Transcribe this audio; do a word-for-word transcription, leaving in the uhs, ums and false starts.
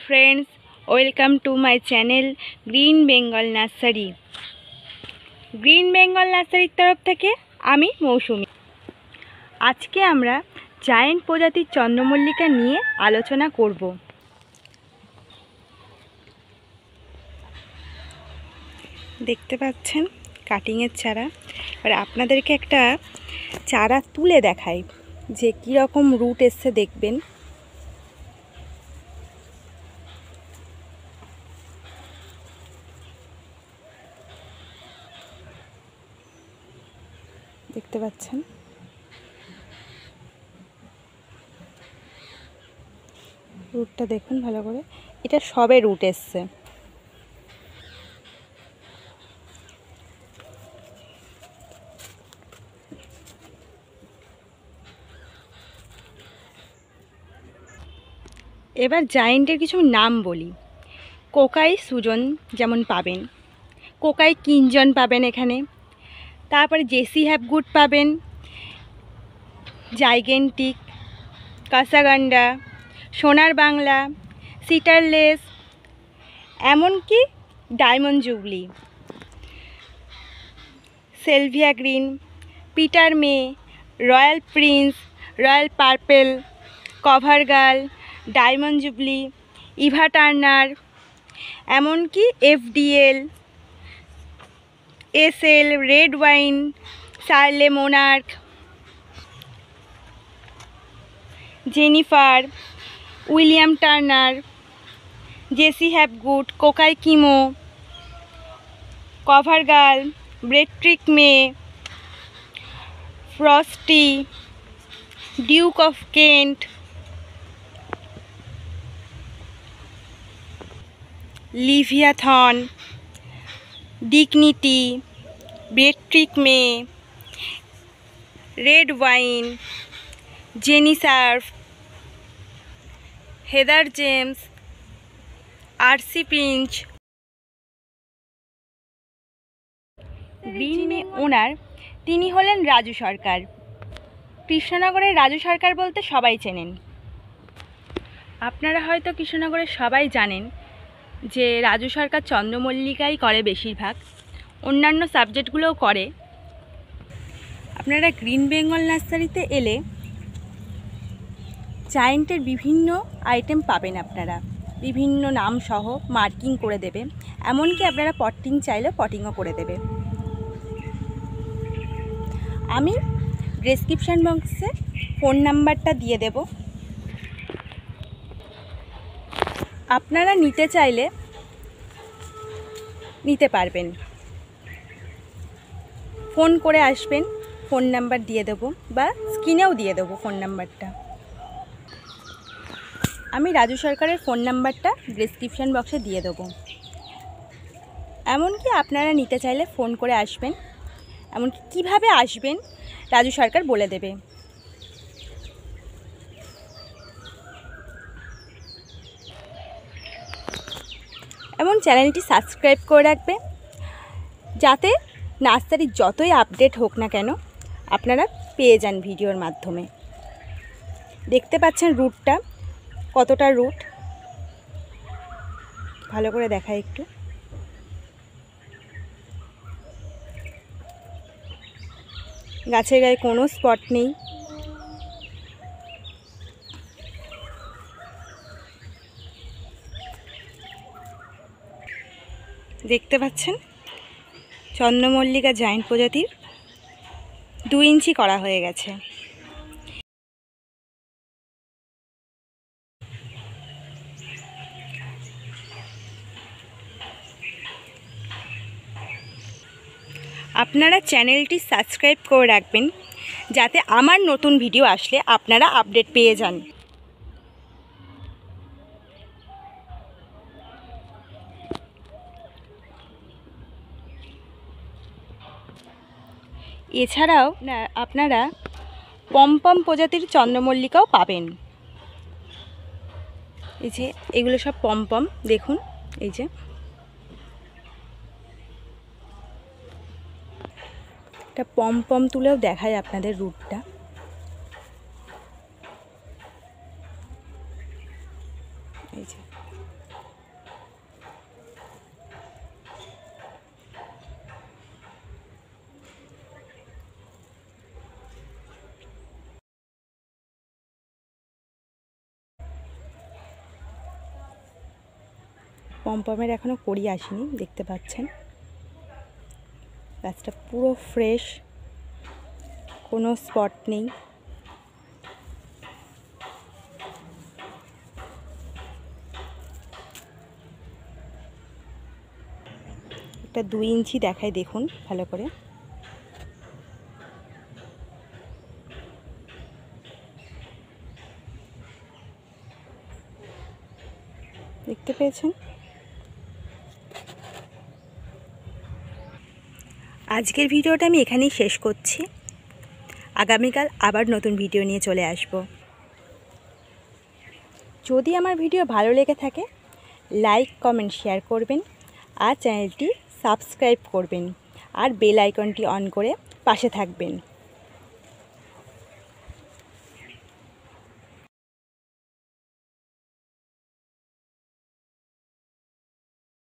friends, welcome to my channel Green Bengal Nursery. Green Bengal Nursery तरफ থেকে আমি মৌসুমী। আজকে আমরা জায়েন্ট প্রজাতির চন্দ্রমল্লিকা নিয়ে আলোচনা করব। দেখতে পাচ্ছেন কাটিং এর চারা। আর আপনাদেরকে একটা চারা তুলে দেখাই যে কি রকম রুট এসছে দেখবেন। দেখতে পাচ্ছেন রুটটা দেখুন ভালো করে, এটা সবে রুট এসছে। এবার জায়েন্টের কিছু নাম বলি। কোকাই সুজন যেমন পাবেন, কোকাই কিঞ্জন পাবেন এখানে, তারপরে জেসি হ্যাপগুড পাবেন, জাইগেন্টিক, কাসাগান্ডা, সোনার বাংলা, সিটারলেস, এমনকি Diamond Jubilee, Salvia Green, Peter May, Royal Prince, Royal Purple, Cover Girl, Diamond Jubilee, Eva Turner, এমনকি FDL, SL, Red Wine, Shirley Monarch, Jennifer, William Turner, Jessie Hapgood, কোকাই কিমো, Cover Girl, Beatrice May, Frosty, Duke of Kent, Leviathan, Dignity, Beatrice May, Red Wine, Jenny সার্ফ, Heather James, RC Pinch. Green May owner তিনি হলেন রাজু সরকার। কৃষ্ণনগরের রাজু সরকার বলতে সবাই চেনেন। আপনারা হয়তো কৃষ্ণনগরের সবাই জানেন যে রাজু সরকার চন্দ্রমল্লিকাই করে বেশিরভাগ, অন্যান্য সাবজেক্টগুলোও করে। আপনারা গ্রিন বেঙ্গল নার্সারিতে এলে জায়েন্টের বিভিন্ন আইটেম পাবেন। আপনারা বিভিন্ন নাম সহ মার্কিং করে দেবে, এমনকি আপনারা পটিং চাইলে পটিংও করে দেবে। আমি ডেসক্রিপশান বক্সে ফোন নাম্বারটা দিয়ে দেব। আপনারা নিতে চাইলে নিতে পারবেন, ফোন করে আসবেন, ফোন নাম্বার দিয়ে দেবো বা স্ক্রিনেও দিয়ে দেবো ফোন নাম্বারটা। আমি রাজু সরকারের ফোন নাম্বারটা ডেসক্রিপশান বক্সে দিয়ে দেবো। এমনকি আপনারা নিতে চাইলে ফোন করে আসবেন, এমনকি কীভাবে আসবেন রাজু সরকার বলে দেবে। এবং চ্যানেলটি সাবস্ক্রাইব করে রাখবে, যাতে নার্সারির যতই আপডেট হোক না কেন আপনারা পেয়ে যান ভিডিওর মাধ্যমে। দেখতে পাচ্ছেন রুটটা কতটা রুট, ভালো করে দেখাই একটু। গাছের গায়ে কোনো স্পট নেই। দেখতে পাচ্ছেন চন্দ্রমল্লিকা জায়েন্ট প্রজাতির দু ইঞ্চি করা হয়ে গেছে। আপনারা চ্যানেলটি সাবস্ক্রাইব করে রাখবেন, যাতে আমার নতুন ভিডিও আসলে আপনারা আপডেট পেয়ে যান। এছাড়াও না আপনারা পমপম প্রজাতির চন্দ্রমল্লিকাও পাবেন। এই যে এগুলো সব পমপম, দেখুন এই যে একটা পমপম তুলেও দেখায় আপনাদের রুটটা। এই যে পমপমের এখনও কড়ি আসেনি, দেখতে পাচ্ছেন। গাছটা পুরো ফ্রেশ, কোনো স্পট নেই। একটা দুই ইঞ্চি দেখায়, দেখুন ভালো করে। দেখতে পেয়েছেন? আজকের ভিডিওটা আমি এখানেই শেষ করছি। আগামীকাল আবার নতুন ভিডিও নিয়ে চলে আসব। যদি আমার ভিডিও ভালো লেগে থাকে লাইক কমেন্ট শেয়ার করবেন, আর চ্যানেলটি সাবস্ক্রাইব করবেন, আর বেল আইকনটি অন করে পাশে থাকবেন।